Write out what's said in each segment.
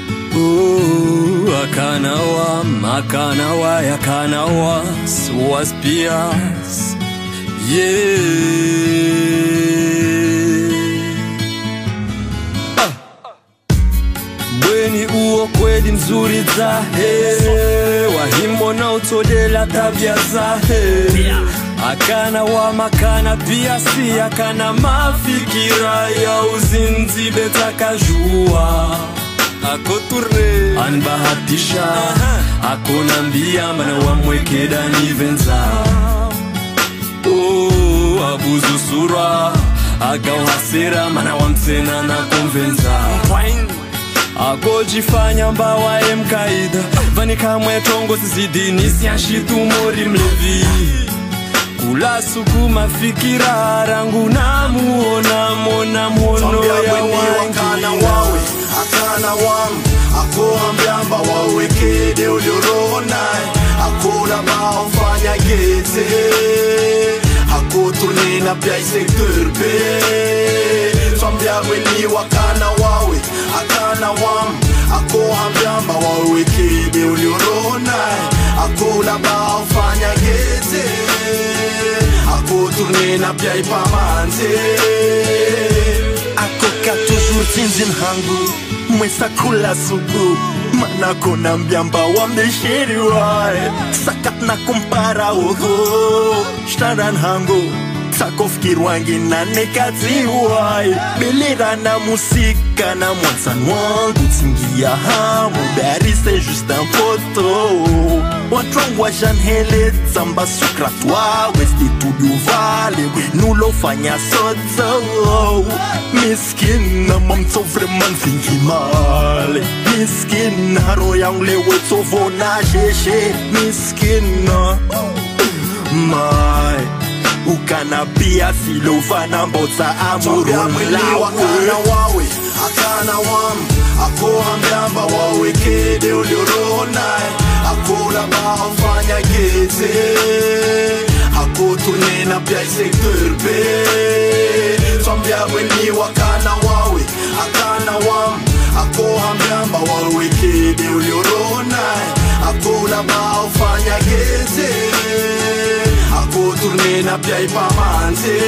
Akanawa, yakanawa, suas pias, yeah. Bweni uo kweli mzuri zahe, wahimo na utodela tabia zahe. Akanawa makana pia si, akana mafikira ya uzinzi betaka jua. Ako turne anbahatisha, ako nambia mana wamweke dani venza. Oh, abuzu sura, agau hasira mana wamsena na konvenza. Ako jifanya mbawa mkaida, vani kamwe tongo zizidi nisi anshitu mori mlevi. Kula suku mafikira rangu na muona mona mwono ya wangi. Akana wam, ako ambiamba wawekede ulioronai. Ako na maofanya gete, ako turne na pia sektor pe. Swambia weni wakana wawe, akana wam, ako ambiamba wawekede ulioronai. Ako na maofanya gete, ako turne na pia ipamante. Ako ka toujours tinzin hangu, mwesa kula suku. Mana kona mbiamba wamdeshiri wae, sakat na kumpara ugo. Shtaran hangu, sakofikiri wangi na nekati wae. Belera na musika na mwansan wangu tingia hamu. Dari c'est juste un photo. Watrongwa janhele zamba sukratwa. Westi tudu vale, nulo fanya sozo. Miskin na mamto vreman fingi male. Miskin haro yang lewe tovo na jeje. Miskin na mai ukana pia silo fana mbota amuru wakana wawe, akana wam, ako ambiamba wawekede ulioronai. Ako na maofanya gete, ako turne na pia sektor pe. Swambia weni wakana wawe, akana wam, ako ambiamba wawekede ulioronai. Ako na maofanya gete, ako turne na pia ipamante.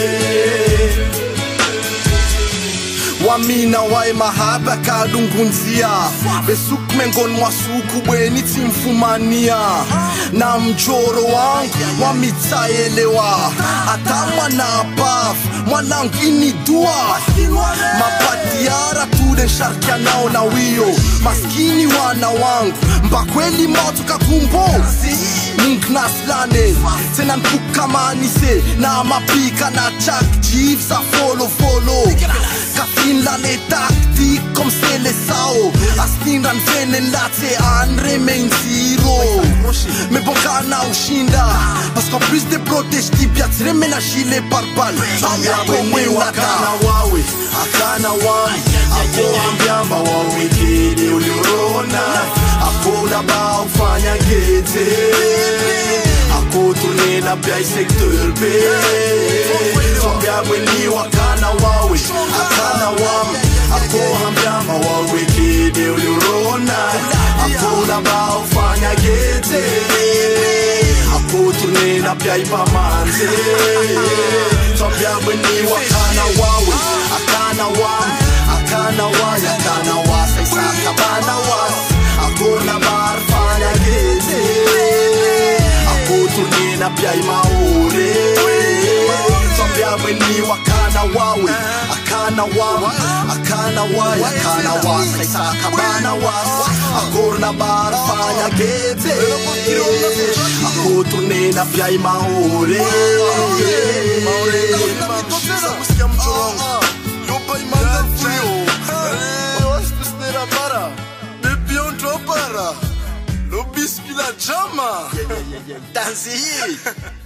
Wamina wai mahaba kadungunzia, besuk mengon mwasuku bweni timfumania. Na mjoro wangu wamitaelewa, ata mwana paf mwanangini dua. Mapatiara tude sharkia nao na wio, maskini wana wangu mbakweli moto kakumbo. Mknaslane tena npukamanise na mapika na chak jiv za follow. Kafin la le tactique comme c'est les sao. Astin ran venen late an remain zero. Mais bon kana ushinda, parce qu'en plus des protèges tibia tremena chile par balle. Weni wakana wawe, akana wami, ako ambiamba wawekede ulioronai. Ako na baofanya gete, ako turne na pia sektor pe. Swambia weni wakana wawe, akana wam, ako ambiamba wawekede ulioronai. Ako na baofanya gete, ako turne na pia ipamante. Swambia weni wakana wawe, akana wam, akana wawe, akana wasa isaka bana wasa. Ako na barfanya gete, ako turne na pia imaure. Swambia weni wakana wawe, akana wawe, akana wawe, akana wasa isaka bana wasa. Ako na barfanya gete, ako turne na pia imaure. Lo biscuit la jama. Dansi